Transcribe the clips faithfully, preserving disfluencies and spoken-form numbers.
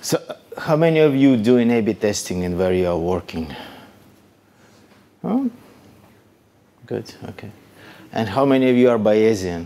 So, how many of you doing A B testing and where you are working? Oh, good, okay. And how many of you are Bayesian?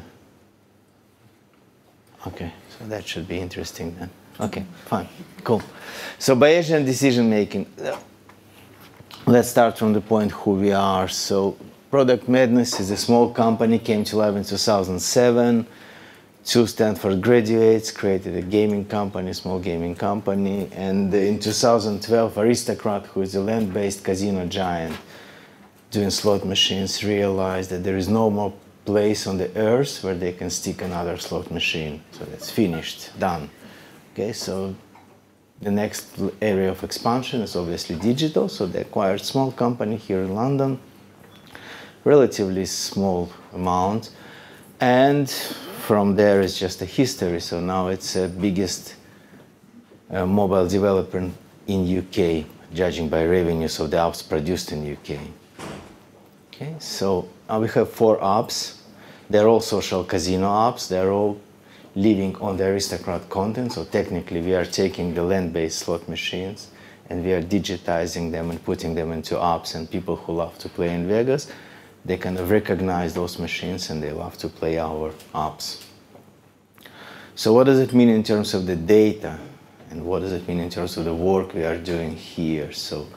Okay, so that should be interesting then. Okay, fine, cool. So Bayesian decision making. Let's start from the point who we are. So Product Madness is a small company, came to life in two thousand seven. Two Stanford graduates created a gaming company, small gaming company, and in two thousand twelve, Aristocrat, who is a land-based casino giant doing slot machines, realized that there is no more place on the earth where they can stick another slot machine. So that's finished, done. Okay, so the next area of expansion is obviously digital. So they acquired a small company here in London, relatively small amount, and from there is just a history. So now it's the biggest uh, mobile developer in U K, judging by revenues of the apps produced in U K. Okay, so uh, we have four apps. They're all social casino apps. They're all living on the Aristocrat content. So technically, we are taking the land-based slot machines and we are digitizing them and putting them into apps. And people who love to play in Vegas, they kind of recognize those machines and they love to play our apps. So what does it mean in terms of the data? And what does it mean in terms of the work we are doing here? So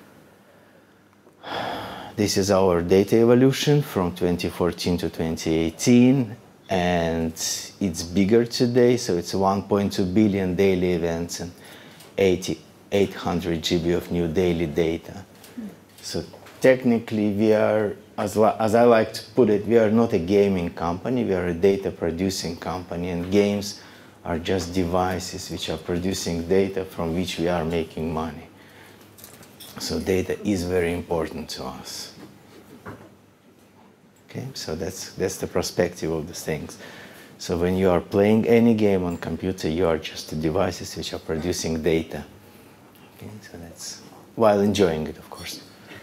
this is our data evolution from twenty fourteen to twenty eighteen. And it's bigger today. So it's one point two billion daily events and eight hundred G B of new daily data. So technically, we are, as, as I like to put it, we are not a gaming company, we are a data producing company, and games are just devices which are producing data from which we are making money. So data is very important to us. Okay, so that's, that's the perspective of the things. So when you are playing any game on computer, you are just the devices which are producing data. Okay, so that's, while enjoying it, of course.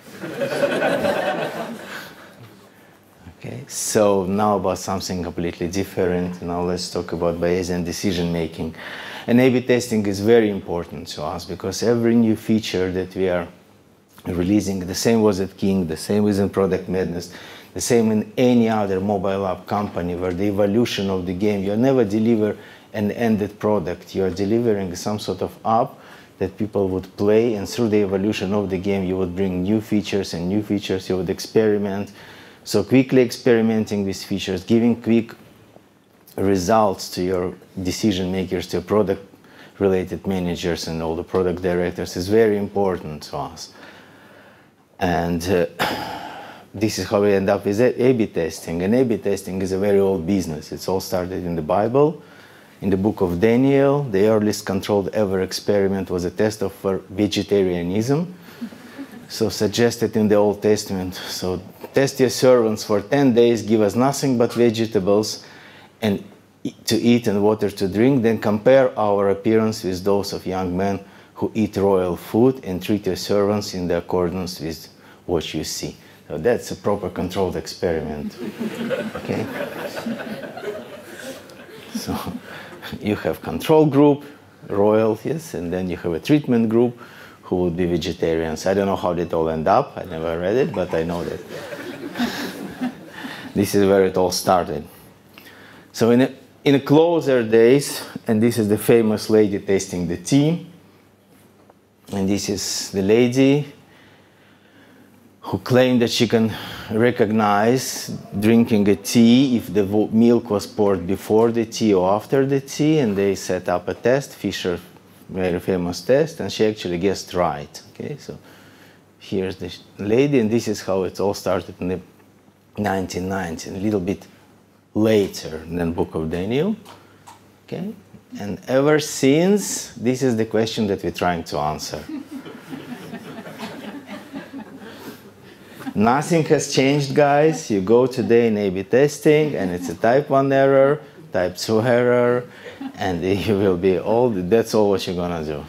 Okay, so now about something completely different. Now let's talk about Bayesian decision making. And A B testing is very important to us because every new feature that we are releasing, the same was at King, the same was in Product Madness, the same in any other mobile app company where the evolution of the game, you never deliver an ended product. You are delivering some sort of app that people would play, and through the evolution of the game, you would bring new features and new features, you would experiment. So quickly experimenting with features, giving quick results to your decision makers, to your product-related managers and all the product directors is very important to us. And uh, this is how we end up with A B testing. And A B testing is a very old business. It's all started in the Bible. In the book of Daniel, the earliest controlled ever experiment was a test of vegetarianism. So suggested in the Old Testament. So test your servants for ten days, give us nothing but vegetables and to eat and water to drink, then compare our appearance with those of young men who eat royal food and treat your servants in the accordance with what you see. So that's a proper controlled experiment. Okay? So you have control group, royal, yes, and then you have a treatment group who would be vegetarians. I don't know how it all end up. I never read it, but I know that this is where it all started. So in a, in a closer days, and this is the famous lady tasting the tea, and this is the lady who claimed that she can recognize drinking a tea if the milk was poured before the tea or after the tea, and they set up a test, Fisher, very famous test, and she actually guessed right. Okay, so here's the lady, and this is how it all started in the nineteen nineties, a little bit later than Book of Daniel. Okay, and ever since, this is the question that we're trying to answer. Nothing has changed, guys. You go today in A B testing, and it's a type one error, type two error, and you will be all, that's all what you're gonna do.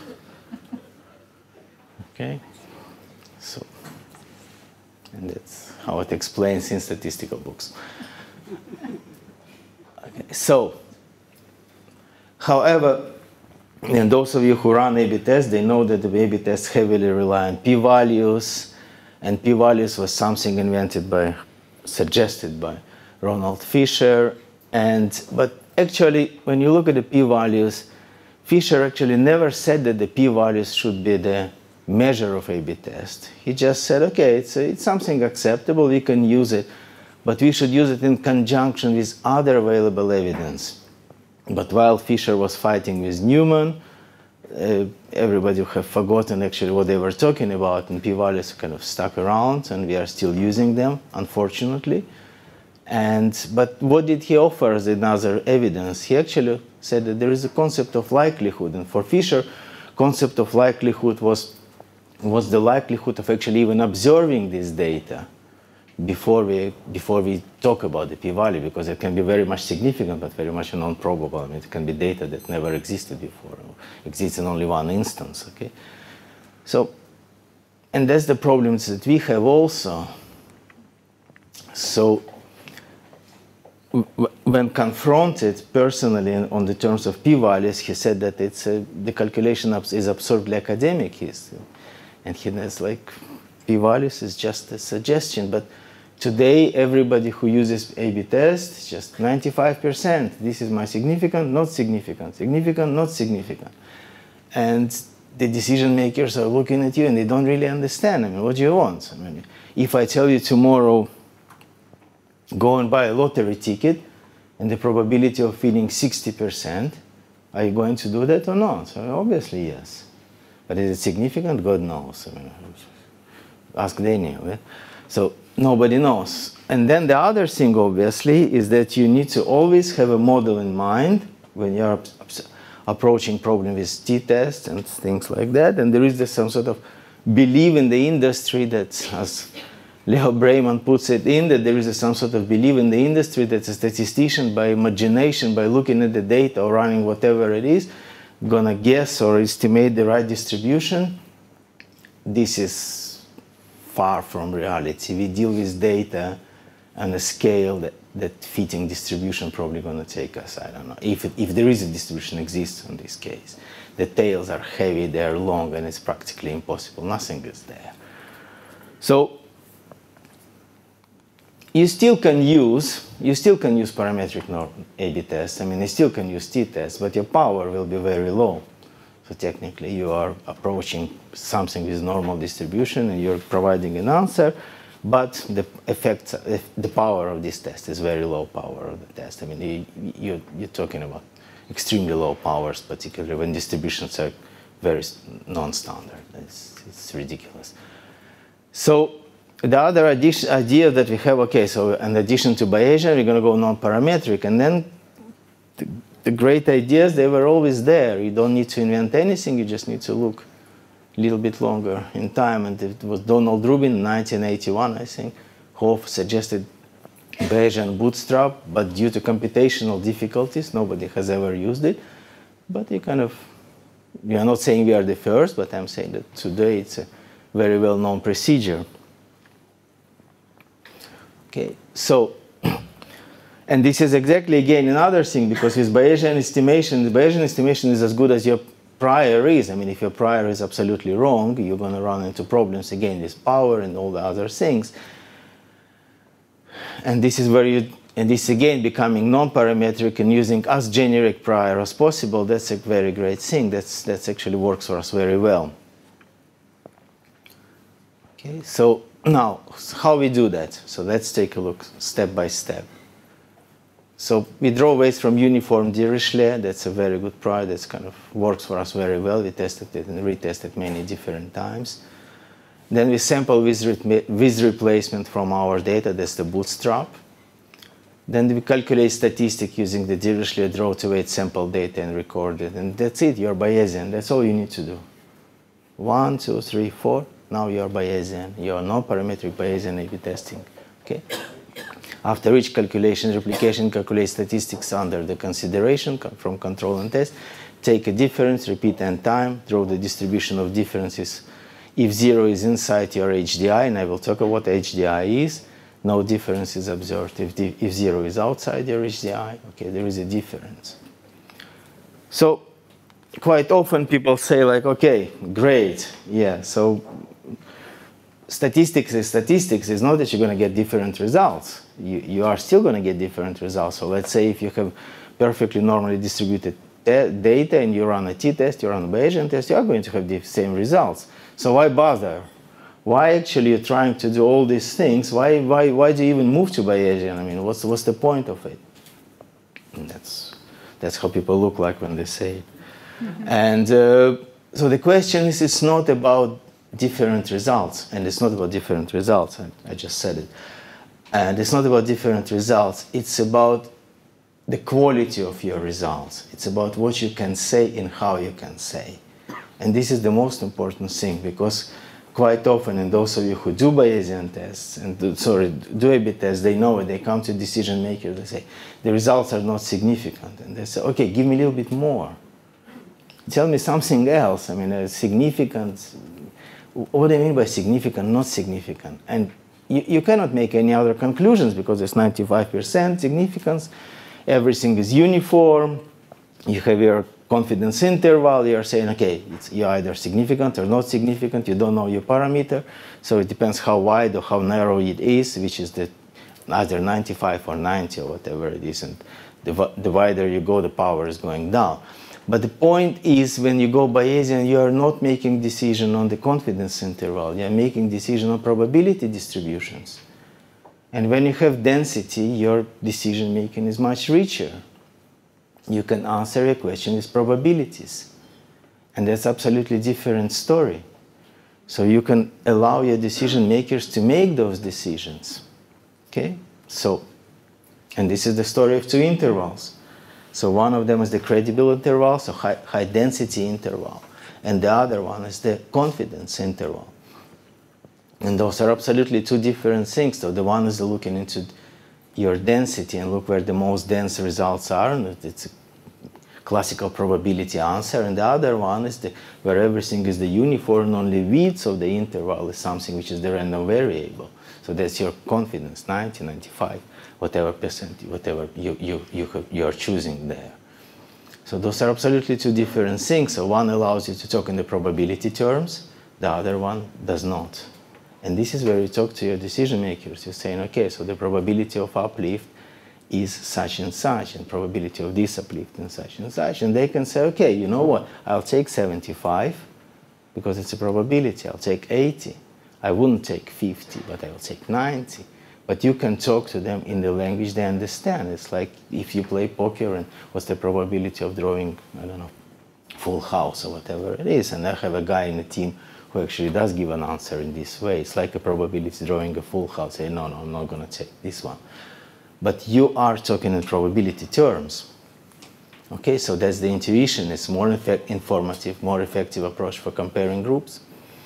Okay? So, and that's how it explains in statistical books. Okay, so, however, And those of you who run A B tests, they know that the A B tests heavily rely on p-values, and p-values was something invented by, suggested by Ronald Fisher. And, but actually, when you look at the p-values, Fisher actually never said that the p-values should be the measure of A B test. He just said, okay, it's, it's something acceptable, we can use it, but we should use it in conjunction with other available evidence. But while Fisher was fighting with Newman, uh, everybody have forgotten actually what they were talking about, and p-values kind of stuck around, and we are still using them, unfortunately. And, but what did he offer as another evidence? He actually said that there is a concept of likelihood, and for Fisher, concept of likelihood was, was the likelihood of actually even observing this data before we, before we talk about the p-value, because it can be very much significant, but very much non-probable. I mean, it can be data that never existed before, or exists in only one instance, okay? So, and that's the problems that we have also. So, when confronted personally on the terms of p-values, he said that it's a, the calculation is absurdly academic. He's, and he has like, p-values is just a suggestion, but today, everybody who uses A B tests, just ninety-five percent. This is my significant, not significant, significant, not significant. And the decision makers are looking at you and they don't really understand. I mean, what do you want? I mean, if I tell you tomorrow, go and buy a lottery ticket, and the probability of winning sixty percent, are you going to do that or not? So obviously, yes. But is it significant? God knows. I mean, ask Daniel. Yeah? So nobody knows. And then the other thing, obviously, is that you need to always have a model in mind when you're approaching problem with t-tests and things like that. And there is this some sort of belief in the industry that, as Leo Brayman puts it in, that there is a, some sort of belief in the industry that a statistician, by imagination, by looking at the data or running whatever it is, gonna guess or estimate the right distribution. This is far from reality. We deal with data on a scale that, that fitting distribution probably going to take us, I don't know, if, it, if there is a distribution exists in this case. The tails are heavy, they are long, and it's practically impossible. Nothing is there. So you still can use, you still can use parametric norm A B tests. I mean, you still can use t-tests, but your power will be very low. So technically, you are approaching something with normal distribution, and you're providing an answer, but the effect, the power of this test is very low power of the test. I mean, you, you, you're talking about extremely low powers, particularly when distributions are very non-standard. It's, it's ridiculous. So the other addition, idea that we have, okay, so in addition to Bayesian, we're going to go non-parametric, and then the, The great ideas, they were always there. You don't need to invent anything, you just need to look a little bit longer in time. And it was Donald Rubin in nineteen eighty-one, I think, who suggested Bayesian bootstrap, but due to computational difficulties, nobody has ever used it. But you kind of, we are not saying we are the first, but I'm saying that today it's a very well-known procedure. Okay, so, and this is exactly, again, another thing, because with Bayesian estimation, the Bayesian estimation is as good as your prior is. I mean, if your prior is absolutely wrong, you're going to run into problems, again, with power and all the other things. And this is where you, and this, again, becoming non-parametric and using as generic prior as possible, that's a very great thing. That's, that's actually works for us very well. Okay, so now, how we do that? So let's take a look step by step. So we draw weights from uniform Dirichlet. That's a very good prior. That kind of works for us very well. We tested it and retested many different times. Then we sample with, re with replacement from our data. That's the bootstrap. Then we calculate statistic using the Dirichlet draw to weight sample data and record it. And that's it. You're Bayesian. That's all you need to do. One, two, three, four. Now you're Bayesian. You're non-parametric Bayesian A B testing. Okay. After each calculation, replication calculates statistics under the consideration from control and test. Take a difference, repeat n time, draw the distribution of differences. If zero is inside your H D I, and I will talk about what H D I is, no difference is observed. If, the, if zero is outside your H D I, okay, there is a difference. So quite often people say like, okay, great, yeah, so statistics is statistics. It's not that you're going to get different results. You, you are still going to get different results. So let's say if you have perfectly normally distributed data and you run a t-test, you run a Bayesian test, you are going to have the same results. So why bother? Why actually you're trying to do all these things? Why, why, why do you even move to Bayesian? I mean, what's, what's the point of it? And that's, that's how people look like when they say it. Mm-hmm. And uh, so the question is, it's not about different results, and it's not about different results, I, I just said it. And it's not about different results, it's about the quality of your results. It's about what you can say and how you can say. And this is the most important thing, because quite often, and those of you who do Bayesian tests, and do, sorry, do A B tests, they know it, they come to decision makers, they say, the results are not significant. And they say, okay, give me a little bit more. Tell me something else. I mean, uh, significant, what do you mean by significant, not significant? And you, you cannot make any other conclusions because it's ninety-five percent significance. Everything is uniform. You have your confidence interval. You're saying, okay, it's, you're either significant or not significant. You don't know your parameter. So it depends how wide or how narrow it is, which is the either ninety-five or ninety or whatever it is. And the, the wider you go, the power is going down. But the point is, when you go Bayesian, you are not making decision on the confidence interval. You are making decision on probability distributions. And when you have density, your decision making is much richer. You can answer a question with probabilities. And that's absolutely different story. So you can allow your decision makers to make those decisions. Okay? So, and this is the story of two intervals. So one of them is the credible interval, so high, high density interval. And the other one is the confidence interval. And those are absolutely two different things. So the one is looking into your density and look where the most dense results are. And it's a classical probability answer. And the other one is the, where everything is the uniform, only width of the interval is something which is the random variable. So that's your confidence, ninety, ninety-five. Whatever percent, whatever you, you, you, have, you are choosing there. So those are absolutely two different things. So one allows you to talk in the probability terms, the other one does not. And this is where you talk to your decision makers. You're saying, okay, so the probability of uplift is such and such, and probability of this uplift and such and such. And they can say, okay, you know what, I'll take seventy-five because it's a probability. I'll take eighty. I wouldn't take fifty, but I will take ninety. But you can talk to them in the language they understand. It's like if you play poker and what's the probability of drawing, I don't know, full house or whatever it is. And I have a guy in the team who actually does give an answer in this way. It's like a probability drawing a full house. Say, no, no, I'm not going to take this one. But you are talking in probability terms. Okay, so that's the intuition. It's more informative, more effective approach for comparing groups.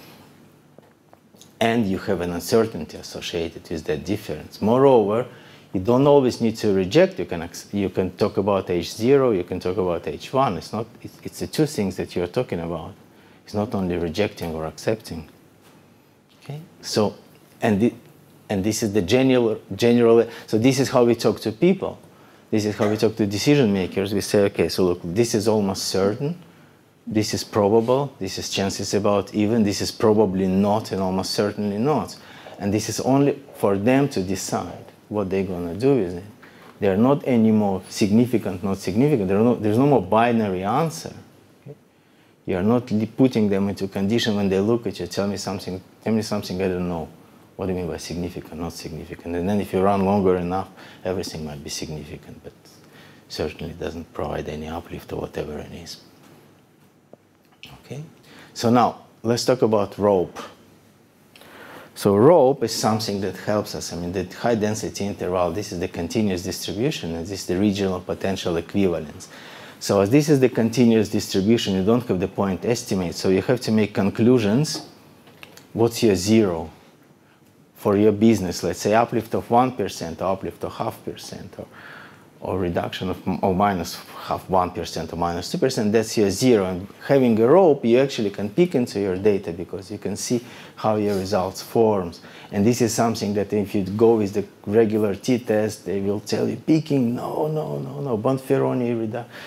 And you have an uncertainty associated with that difference. Moreover, you don't always need to reject. You can, you can talk about H zero, you can talk about H one. It's, not, it's, it's the two things that you're talking about. It's not only rejecting or accepting. Okay? So, and, the, and this is the general, general, so this is how we talk to people. This is how we talk to decision makers. We say, okay, so look, this is almost certain. This is probable, this is chances about even, this is probably not and almost certainly not. And this is only for them to decide what they're going to do with it. They're not any more significant, not significant. No, there's no more binary answer. Okay? You're not putting them into a condition when they look at you, tell me something, tell me something I don't know. What do you mean by significant, not significant? And then if you run longer enough, everything might be significant, but certainly doesn't provide any uplift or whatever it is. Okay. So now, let's talk about rope. So rope is something that helps us. I mean, the high density interval, this is the continuous distribution, and this is the regional potential equivalence. So as this is the continuous distribution, you don't have the point estimate, so you have to make conclusions. What's your zero for your business? Let's say uplift of one percent, or uplift of half percent, or or reduction of or minus half one percent or minus two percent, that's your zero. And having a rope, you actually can peek into your data because you can see how your results forms. And this is something that if you go with the regular t-test, they will tell you peeking, no, no, no, no, Bonferroni reduction.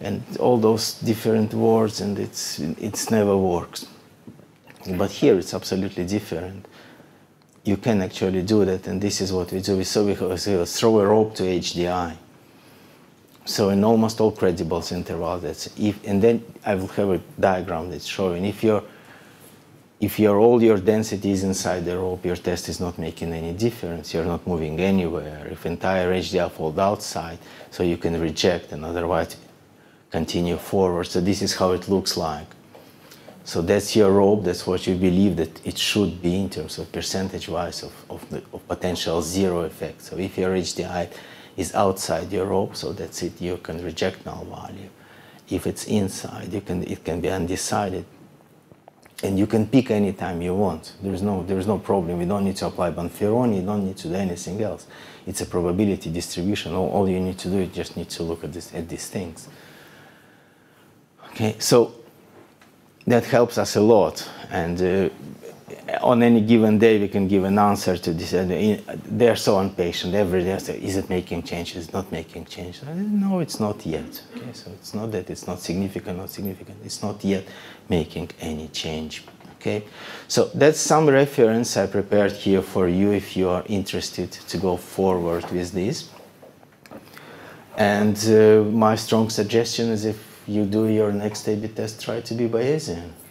and all those different words, and it's it's never works. But here it's absolutely different. You can actually do that, and this is what we do. We so we throw a rope to H D I. So in almost all credible intervals, that's if, and then I will have a diagram that's showing if you're if your all your density is inside the rope, your test is not making any difference. You're not moving anywhere. If entire H D I falls outside, so you can reject and otherwise continue forward. So this is how it looks like. So that's your rope. That's what you believe that it should be in terms of percentage-wise of, of, the, of potential zero effect. So if your H D I is outside your rope, so that's it. You can reject null value. If it's inside, you can it can be undecided, and you can pick any time you want. There is no there is no problem. You don't need to apply Bonferroni. You don't need to do anything else. It's a probability distribution. All, all you need to do is just need to look at this at these things. Okay, so that helps us a lot, and uh, on any given day we can give an answer to this. They're so impatient every day. Say, is it making changes? Is it not making changes? No, it's not yet. Okay, so it's not that it's not significant, not significant. It's not yet making any change. Okay, so that's some reference I prepared here for you if you are interested to go forward with this. And uh, my strong suggestion is if you do your next A B test, try to be Bayesian.